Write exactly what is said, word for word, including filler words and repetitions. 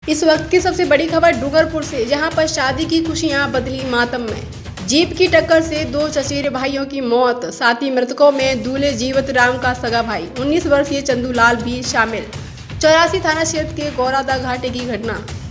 इस वक्त की सबसे बड़ी खबर डूंगरपुर से, जहां पर शादी की खुशियां बदली मातम में। जीप की टक्कर से दो चचेरे भाइयों की मौत। साथ ही मृतकों में दूल्हे जीवत राम का सगा भाई उन्नीस वर्षीय चंदूलाल भी शामिल। चौरासी थाना क्षेत्र के गौरादा घाटे की घटना।